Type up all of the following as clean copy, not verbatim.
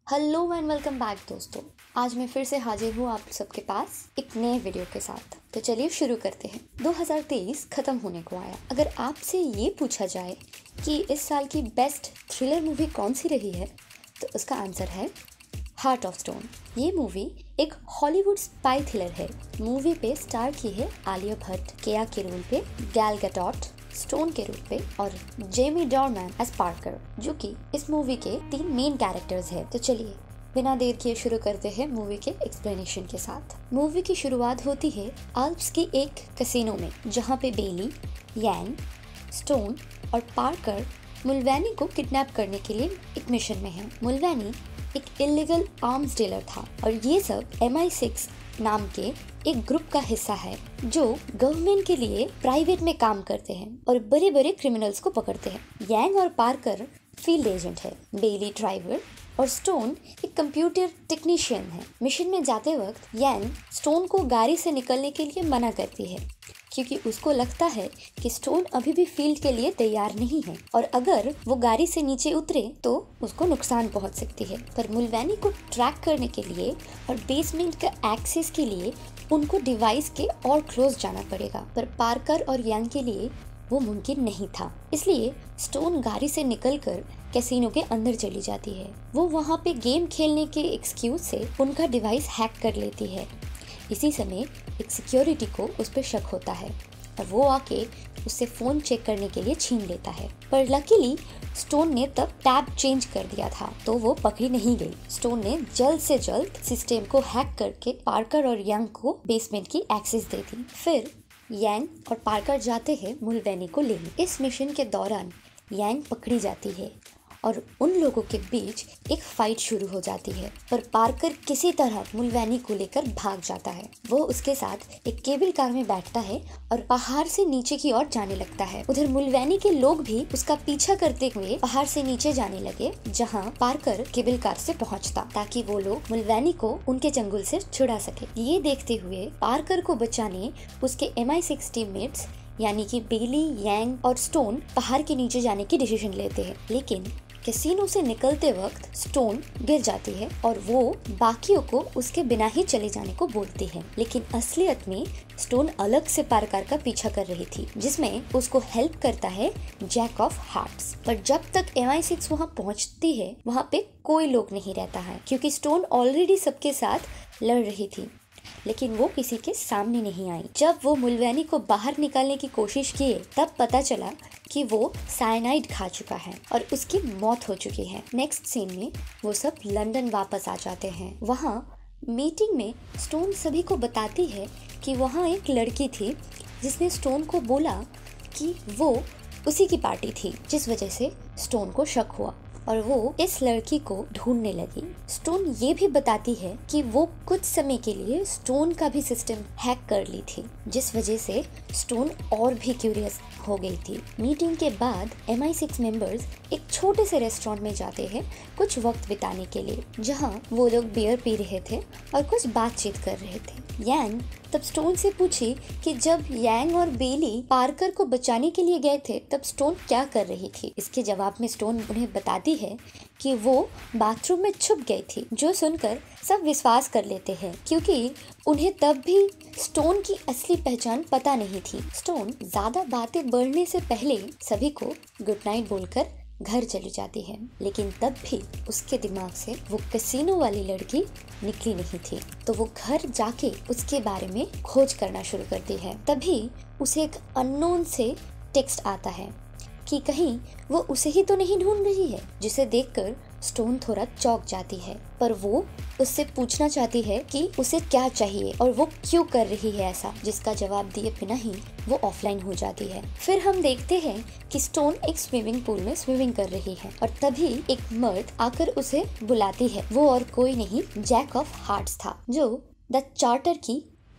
Hello and welcome back दोस्तों। आज मैं फिर से हाजिर हूँ आप सबके पास एक नए वीडियो के साथ। तो चलिए शुरू करते हैं। 2023 खत्म होने को आया। अगर आपसे ये पूछा जाए कि इस साल की बेस्ट थ्रिलर मूवी कौन सी रही है, तो उसका आंसर है हार्ट ऑफ स्टोन। ये मूवी एक हॉलीवुड स्पाई थ्रिलर है। मूवी पे स्टार की है आलिया भट्ट, केया के रोल पे गैल गैडोट स्टोन के रूप पे और जेमी डॉर्मैन एज पार्कर, जो कि इस मूवी के 3 मेन कैरेक्टर्स हैं। तो चलिए बिना देर किए शुरू करते हैं मूवी के एक्सप्लेनेशन के साथ। मूवी की शुरुआत होती है आल्प्स की एक कैसीनो में, जहाँ पे बेली, यांग, स्टोन और पार्कर मुल्वैनी को किडनैप करने के लिए एक मिशन में है। मुल्वैनी एक इलीगल आर्म्स डीलर था और ये सब MI6 नाम के एक ग्रुप का हिस्सा है जो गवर्नमेंट के लिए प्राइवेट में काम करते हैं और बड़े बड़े क्रिमिनल्स को पकड़ते हैं। यांग और पार्कर फील्ड एजेंट है, बेली ड्राइवर और स्टोन एक कंप्यूटर टेक्नीशियन है। मिशन में जाते वक्त यांग स्टोन को गाड़ी से निकलने के लिए मना करती है, क्योंकि उसको लगता है कि स्टोन अभी भी फील्ड के लिए तैयार नहीं है और अगर वो गाड़ी से नीचे उतरे तो उसको नुकसान पहुंच सकती है। पर मुल्वैनी को ट्रैक करने के लिए और बेसमेंट का एक्सेस के लिए उनको डिवाइस के और क्लोज जाना पड़ेगा, पर पार्कर और यांग के लिए वो मुमकिन नहीं था। इसलिए स्टोन गाड़ी से निकलकर कैसीनो के अंदर चली जाती है। वो वहाँ पे गेम खेलने के एक्सक्यूज से उनका डिवाइस हैक कर लेती है। इसी समय एक सिक्योरिटी को उस पर शक होता है और वो आके उससे फोन चेक करने के लिए छीन लेता है, पर लकीली स्टोन ने तब टैब चेंज कर दिया था तो वो पकड़ी नहीं गई। स्टोन ने जल्द से जल्द सिस्टम को हैक करके पार्कर और यांग को बेसमेंट की एक्सेस दे दी। फिर यांग और पार्कर जाते हैं मुल्वैनी को लेने। इस मिशन के दौरान यांग पकड़ी जाती है और उन लोगों के बीच एक फाइट शुरू हो जाती है, पर पार्कर किसी तरह मुल्वैनी को लेकर भाग जाता है। वो उसके साथ एक केबल कार में बैठता है और पहाड़ से नीचे की ओर जाने लगता है। उधर मुल्वैनी के लोग भी उसका पीछा करते हुए पहाड़ से नीचे जाने लगे, जहां पार्कर केबल कार से पहुंचता ताकि वो लोग मुल्वैनी को उनके चंगुल से छुड़ा सके। ये देखते हुए पार्कर को बचाने उसके MI6 टीममेट्स यानी कि बेली, यांग और स्टोन पहाड़ के नीचे जाने की डिसीजन लेते हैं, लेकिन कैसीनो से निकलते वक्त स्टोन गिर जाती है और वो बाकियों को उसके बिना ही चले जाने को बोलती है। लेकिन असलियत में स्टोन अलग से पार्कर का पीछा कर रही थी, जिसमें उसको हेल्प करता है जैक ऑफ हार्ट्स। पर जब तक MI6 वहाँ पहुँचती है, वहाँ पे कोई लोग नहीं रहता है, क्योंकि स्टोन ऑलरेडी सबके साथ लड़ रही थी, लेकिन वो किसी के सामने नहीं आई। जब वो मुल्वैनी को बाहर निकालने की कोशिश किए, तब पता चला कि वो साइनाइड खा चुका है और उसकी मौत हो चुकी है। नेक्स्ट सीन में वो सब लंदन वापस आ जाते हैं। वहाँ मीटिंग में स्टोन सभी को बताती है कि वहाँ एक लड़की थी जिसने स्टोन को बोला कि वो उसी की पार्टी थी, जिस वजह से स्टोन को शक हुआ और वो इस लड़की को ढूंढने लगी। स्टोन ये भी बताती है कि वो कुछ समय के लिए स्टोन का भी सिस्टम हैक कर ली थी, जिस वजह से स्टोन और भी क्यूरियस हो गई थी। मीटिंग के बाद MI6 मेंबर्स एक छोटे से रेस्टोरेंट में जाते हैं कुछ वक्त बिताने के लिए, जहां वो लोग बियर पी रहे थे और कुछ बातचीत कर रहे थे। यांग तब स्टोन से पूछी कि जब यांग और बेली पार्कर को बचाने के लिए गए थे, तब स्टोन क्या कर रही थी। इसके जवाब में स्टोन उन्हें बताती है कि वो बाथरूम में छुप गई थी, जो सुनकर सब विश्वास कर लेते हैं, क्योंकि उन्हें तब भी स्टोन की असली पहचान पता नहीं थी। स्टोन ज्यादा बातें बढ़ने से पहले सभी को गुड नाइट बोलकर घर चली जाती है, लेकिन तब भी उसके दिमाग से वो कैसीनो वाली लड़की निकली नहीं थी। तो वो घर जाके उसके बारे में खोज करना शुरू करती है। तभी उसे एक अननोन से टेक्स्ट आता है कि कहीं वो उसे ही तो नहीं ढूंढ रही है, जिसे देखकर स्टोन थोड़ा चौंक जाती है, पर वो उससे पूछना चाहती है कि उसे क्या चाहिए और वो क्यों कर रही है ऐसा, जिसका जवाब दिए बिना ही वो ऑफलाइन हो जाती है। फिर हम देखते हैं कि स्टोन एक स्विमिंग पूल में स्विमिंग कर रही है और तभी एक मर्द आकर उसे बुलाती है। वो और कोई नहीं, जैक ऑफ हार्ट्स था, जो द चार्टर की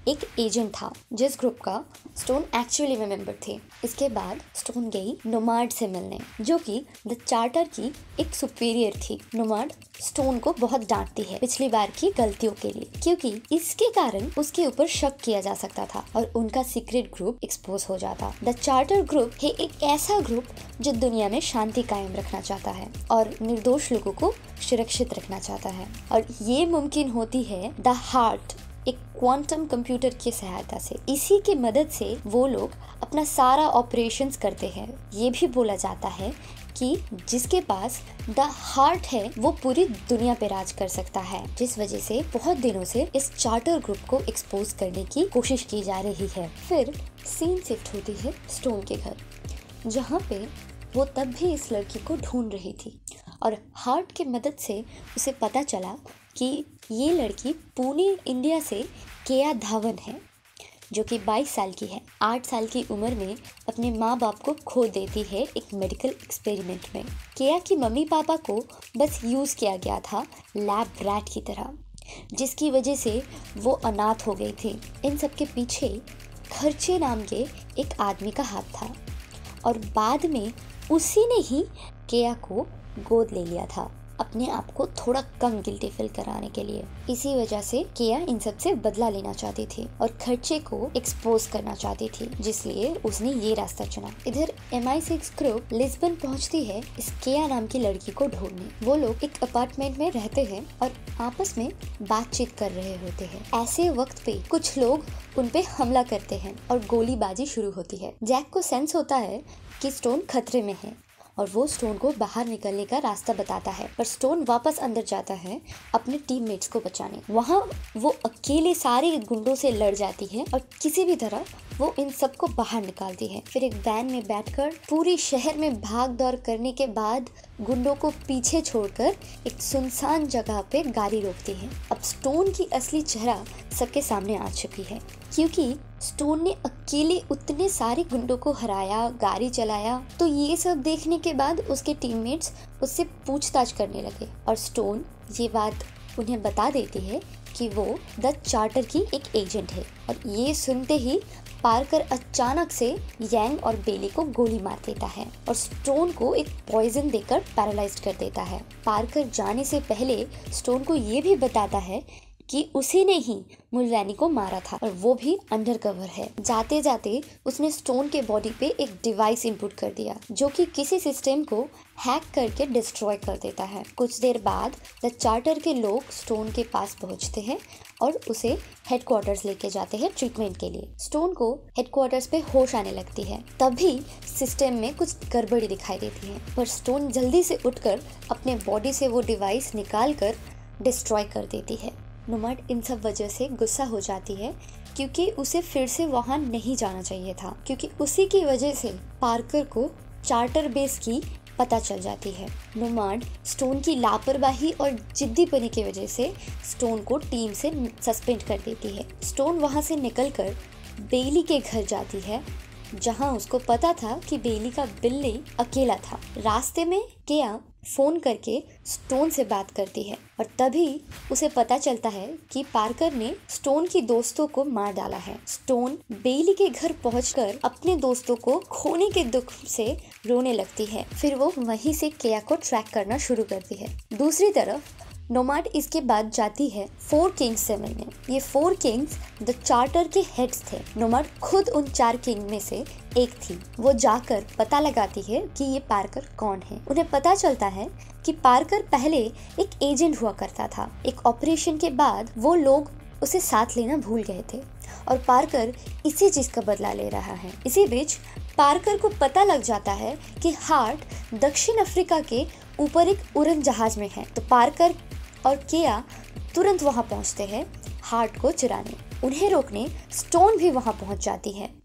एक एजेंट था जिस ग्रुप का स्टोन एक्चुअली में मेंबर थे। इसके बाद स्टोन गई नोमाड से मिलने, जो कि द चार्टर की एक सुपीरियर थी। नोमाड स्टोन को बहुत डांटती है पिछली बार की गलतियों के लिए, क्योंकि इसके कारण उसके ऊपर शक किया जा सकता था और उनका सीक्रेट ग्रुप एक्सपोज हो जाता। द चार्टर ग्रुप है एक ऐसा ग्रुप जो दुनिया में शांति कायम रखना चाहता है और निर्दोष लोगों को सुरक्षित रखना चाहता है, और ये मुमकिन होती है द हार्ट, एक क्वांटम कंप्यूटर की सहायता से। इसी की मदद से वो लोग अपना सारा ऑपरेशंस करते हैं। ये भी बोला जाता है कि जिसके पास द हार्ट है वो पूरी दुनिया पे राज कर सकता है, जिस वजह से बहुत दिनों से इस चार्टर ग्रुप को एक्सपोज करने की कोशिश की जा रही है। फिर सीन शिफ्ट होती है स्टोन के घर, जहाँ पे वो तब भी इस लड़की को ढूंढ रही थी और हार्ट की मदद से उसे पता चला कि ये लड़की पुणे इंडिया से केया धावन है, जो कि 22 साल की है। 8 साल की उम्र में अपने माँ बाप को खो देती है एक मेडिकल एक्सपेरिमेंट में। केया की मम्मी पापा को बस यूज़ किया गया था लैब रैट की तरह, जिसकी वजह से वो अनाथ हो गई थी। इन सब के पीछे खर्चे नाम के एक आदमी का हाथ था और बाद में उसी ने ही केया को गोद ले लिया था, अपने आप को थोड़ा कम गिल्टी फील कराने के लिए। इसी वजह से केया इन सब से बदला लेना चाहती थी और खर्चे को एक्सपोज करना चाहती थी, जिसलिए उसने ये रास्ता चुना। इधर MI6 ग्रुप लिस्बन पहुंचती है इस केया नाम की लड़की को ढूंढने। वो लोग एक अपार्टमेंट में रहते हैं और आपस में बातचीत कर रहे होते हैं। ऐसे वक्त पे कुछ लोग उन पे हमला करते हैं और गोलीबाजी शुरू होती है। जैक को सेंस होता है कि स्टोन खतरे में है और वो स्टोन को बाहर निकलने का रास्ता बताता है, पर स्टोन वापस अंदर जाता है अपने टीममेट्स को बचाने। वहाँ वो अकेले सारे गुंडों से लड़ जाती है और किसी भी तरह वो इन सबको बाहर निकालती है। फिर एक वैन में बैठकर पूरी शहर में भाग दौड़ करने के बाद गुंडों को पीछे छोड़कर एक सुनसान जगह पे गाड़ी रोकती है। अब स्टोन की असली चेहरा सबके सामने आ चुकी है, क्योंकि स्टोन ने अकेले उतने सारे गुंडों को हराया, गाड़ी चलाया। तो ये सब देखने के बाद उसके टीममेट्स उससे पूछताछ करने लगे और स्टोन ये बात उन्हें बता देती है कि वो द चार्टर की एक एजेंट है। और ये सुनते ही पार्कर अचानक से यांग और बेली को गोली मार देता है और स्टोन को एक पॉइजन देकर पैरालाइज्ड कर देता है। पार्कर जाने से पहले स्टोन को ये भी बताता है कि उसी ने ही मुलवैनी को मारा था और वो भी अंडरकवर है। जाते जाते उसने स्टोन के बॉडी पे एक डिवाइस इनपुट कर दिया, जो कि किसी सिस्टम को हैक करके डिस्ट्रॉय कर देता है। कुछ देर बाद द चार्टर के लोग स्टोन के पास पहुंचते हैं और उसे हेडक्वार्टर्स लेके जाते हैं ट्रीटमेंट के लिए। स्टोन को हेडक्वार्टर्स पे होश आने लगती है, तभी सिस्टम में कुछ गड़बड़ी दिखाई देती है, पर स्टोन जल्दी से उठकर अपने बॉडी से वो डिवाइस निकाल कर डिस्ट्रॉय कर देती है। नोमाड इन सब वजह से गुस्सा हो जाती है, क्योंकि उसे फिर से वहाँ नहीं जाना चाहिए था, क्योंकि उसी की वजह से पार्कर को चार्टर बेस की पता चल जाती है। नोमाड स्टोन की लापरवाही और जिद्दीपनी की वजह से स्टोन को टीम से सस्पेंड कर देती है। स्टोन वहाँ से निकलकर बेली के घर जाती है, जहाँ उसको पता था कि बेली का बिल्ली अकेला था। रास्ते में केया फोन करके स्टोन से बात करती है और तभी उसे पता चलता है कि पार्कर ने स्टोन की दोस्तों को मार डाला है। स्टोन बेली के घर पहुंचकर अपने दोस्तों को खोने के दुख से रोने लगती है। फिर वो वहीं से केया को ट्रैक करना शुरू करती है। दूसरी तरफ नोमाड इसके बाद जाती है 4 किंग्स से मिलने। ये 4 किंग्स द चार्टर के हेड्स थे। नोमाड खुद उन 4 किंग में से एक थी। वो जाकर पता लगाती है कि ये पार्कर कौन है। उन्हें पता चलता है कि पार्कर पहले एक एजेंट हुआ करता था। एक ऑपरेशन के बाद वो लोग उसे साथ लेना भूल गए थे और पार्कर इसी चीज का बदला ले रहा है। इसी बीच पार्कर को पता लग जाता है कि हार्ट दक्षिण अफ्रीका के ऊपर एक उड़न जहाज में है। तो पार्कर और केया तुरंत वहां पहुंचते हैं हार्ट को चुराने। उन्हें रोकने स्टोन भी वहां पहुंच जाती है, पर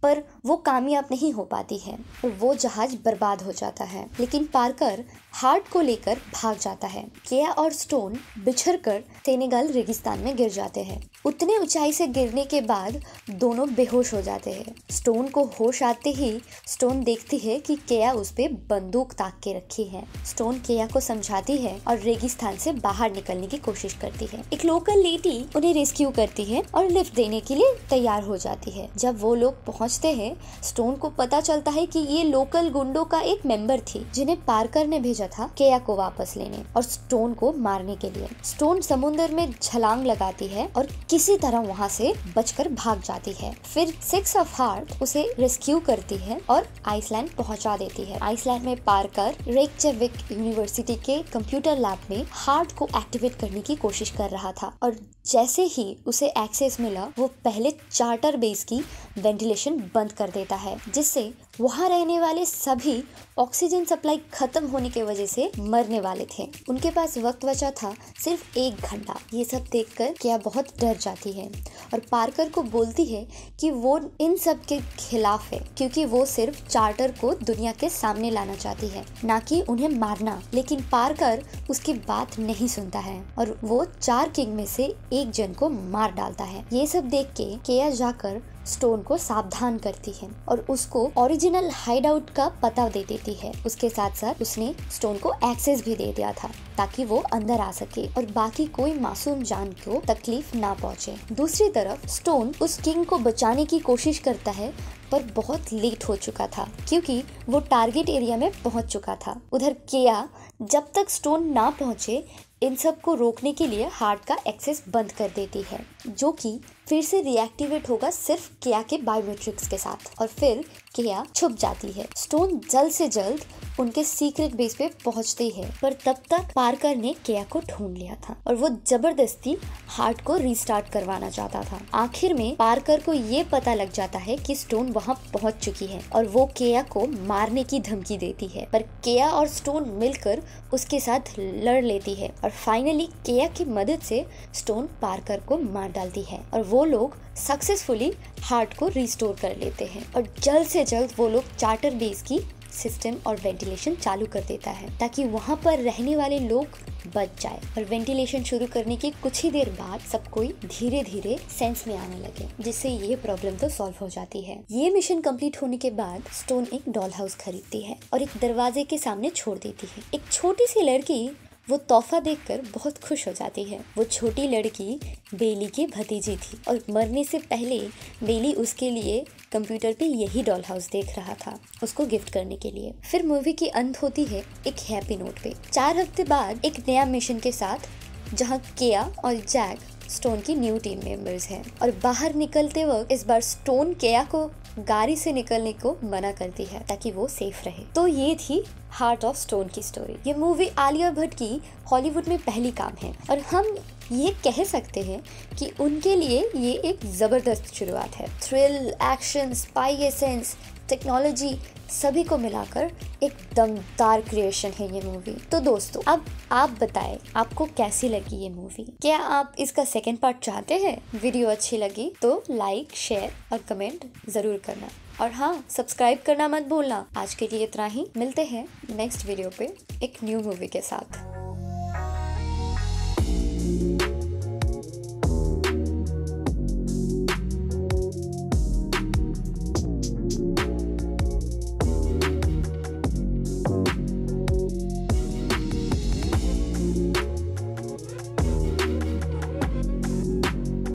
पर वो कामयाब नहीं हो पाती है और वो जहाज बर्बाद हो जाता है। लेकिन पार्कर हार्ट को लेकर भाग जाता है। केया और स्टोन बिछड़कर सेनेगल रेगिस्तान में गिर जाते हैं। उतने ऊंचाई से गिरने के बाद दोनों बेहोश हो जाते हैं। स्टोन को होश आते ही स्टोन देखती है कि केया उस पे बंदूक ताक के रखी है। स्टोन केया को समझाती है और रेगिस्तान से बाहर निकलने की कोशिश करती है। एक लोकल लेडी उन्हें रेस्क्यू करती है और लिफ्ट देने के लिए तैयार हो जाती है। जब वो लोग पहुंचते हैं, स्टोन को पता चलता है कि ये लोकल गुंडों का एक मेंबर थी जिन्हें पार्कर ने भेजा था केया को वापस लेने और स्टोन को मारने के लिए। स्टोन समुद्र में छलांग लगाती है और किसी तरह वहाँ से बचकर भाग जाती है। फिर 6 ऑफ हार्ट उसे रेस्क्यू करती है और आइसलैंड पहुंचा देती है। आइसलैंड में पार्कर रेकजेविक यूनिवर्सिटी के कंप्यूटर लैब में हार्ट को एक्टिवेट करने की कोशिश कर रहा था और जैसे ही उसे एक्सेस मिला, वो पहले चार्टर बेस की वेंटिलेशन बंद कर देता है, जिससे वहाँ रहने वाले सभी ऑक्सीजन सप्लाई खत्म होने की वजह से मरने वाले थे। उनके पास वक्त बचा था सिर्फ 1 घंटा। ये सब देखकर केया बहुत डर जाती है और पार्कर को बोलती है कि वो इन सब के खिलाफ है, क्योंकि वो सिर्फ चार्टर को दुनिया के सामने लाना चाहती है, ना कि उन्हें मारना। लेकिन पार्कर उसकी बात नहीं सुनता है और वो 4 किंग में से 1 जन को मार डालता है। ये सब देख के केया जाकर स्टोन को सावधान करती है और उसको ओरिजिनल हाइडआउट का पता दे देती है। उसके साथ साथ उसने स्टोन को एक्सेस भी दे दिया था ताकि वो अंदर आ सके और बाकी कोई मासूम जान को तकलीफ ना पहुंचे। दूसरी तरफ स्टोन उस किंग को बचाने की कोशिश करता है, पर बहुत लेट हो चुका था क्योंकि वो टारगेट एरिया में पहुंच चुका था। उधर केया जब तक स्टोन ना पहुंचे इन सब को रोकने के लिए हार्ट का एक्सेस बंद कर देती है, जो कि फिर से रिएक्टिवेट होगा सिर्फ केया के बायोमेट्रिक्स के साथ और फिर केया छुप जाती है। स्टोन जल्द से जल्द उनके सीक्रेट बेस पे पहुंचती है, पर तब तक पार्कर ने केया को ढूंढ लिया था और वो जबरदस्ती हार्ट को रीस्टार्ट करवाना चाहता था। आखिर में पार्कर को ये पता लग जाता है कि स्टोन वहां पहुंच चुकी है और वो केया को मारने की धमकी देती है, पर केया और स्टोन मिलकर उसके साथ लड़ लेती है और फाइनली केया की मदद से स्टोन पार्कर को मार डालती है और वो लोग सक्सेसफुली हार्ट को रिस्टोर कर लेते हैं और जल्द से जल्द वो लोग चार्टर बेस की सिस्टम और वेंटिलेशन चालू कर देता है ताकि वहाँ पर रहने वाले लोग बच जाए। और वेंटिलेशन शुरू करने के कुछ ही देर बाद सब कोई धीरे धीरे सेंस में आने लगे, जिससे ये प्रॉब्लम तो सॉल्व हो जाती है। ये मिशन कंप्लीट होने के बाद स्टोन एक डॉल हाउस खरीदती है और एक दरवाजे के सामने छोड़ देती है। एक छोटी सी लड़की वो तोहफा देखकर बहुत खुश हो जाती है। वो छोटी लड़की बेली की भतीजी थी और मरने से पहले बेली उसके लिए कंप्यूटर पे यही डॉल हाउस देख रहा था उसको गिफ्ट करने के लिए। फिर मूवी की अंत होती है एक हैप्पी नोट पे। 4 हफ्ते बाद एक नया मिशन के साथ, जहाँ केया और जैक स्टोन की न्यू टीम मेंबर्स हैं और बाहर निकलते वक्त इस बार स्टोन केया को गाड़ी से निकलने को मना करती है ताकि वो सेफ रहे। तो ये थी हार्ट ऑफ स्टोन की स्टोरी। ये मूवी आलिया भट्ट की हॉलीवुड में पहली काम है और हम ये कह सकते हैं कि उनके लिए ये एक जबरदस्त शुरुआत है। Thrill, action, spy essence, technology सभी को मिलाकर एक दमदार क्रिएशन है ये मूवी। तो दोस्तों, अब आप बताएं आपको कैसी लगी ये मूवी। क्या आप इसका सेकंड पार्ट चाहते हैं? वीडियो अच्छी लगी तो लाइक, शेयर और कमेंट जरूर करना और हाँ, सब्सक्राइब करना मत भूलना। आज के लिए इतना ही, मिलते हैं नेक्स्ट वीडियो पे एक न्यू मूवी के साथ।